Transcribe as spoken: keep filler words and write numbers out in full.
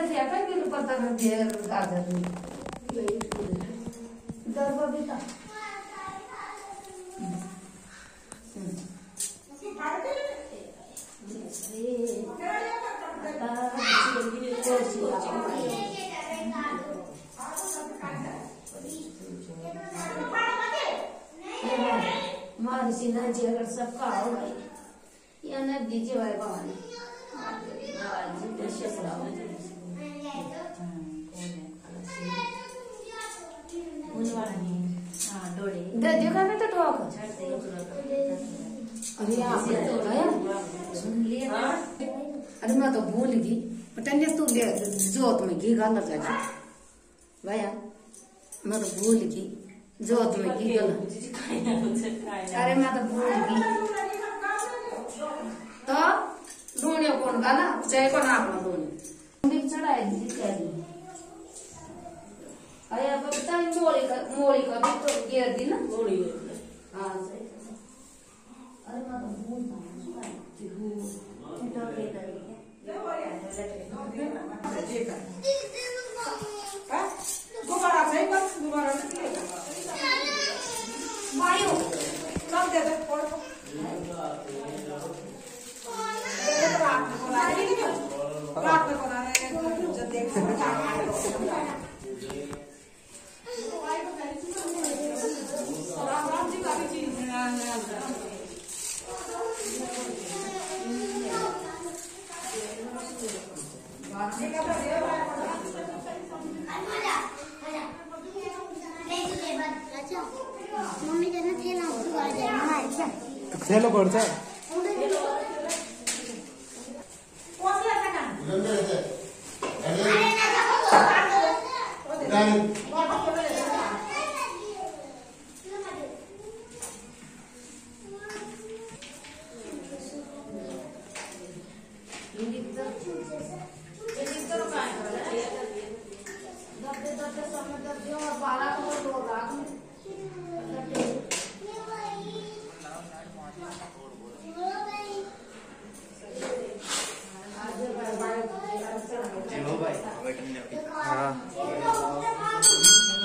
देखिए क्या कि पता कर दिया गाजर में दरबा भी था मार सीना जी अगर सबका हो भाई या न दीजिए भाई भवानी देखा मैं तो ठोक अरे आप सुन लिया अरे मैं तो भूल गई टन्ने तू ले जोत में घी गाना जाके भैया मैं तो भूल गई जोत में घी गाना अरे मैं तो भूल गई तो लूणियों कौन गाना चाहे कौन आपना लूणी चढ़ाए दी अरे अब बताइए मोली का मोली का भी तो गिर दी ना मोली हाँ सही अरे मैं तो भूल दोबारा सही बस दोबारा मायो कब दे दे फोड़ रात में बोला रात में बोला जब देख राम जी का भी चीज मम्मी जन थैला थैलो पर्छ हाँ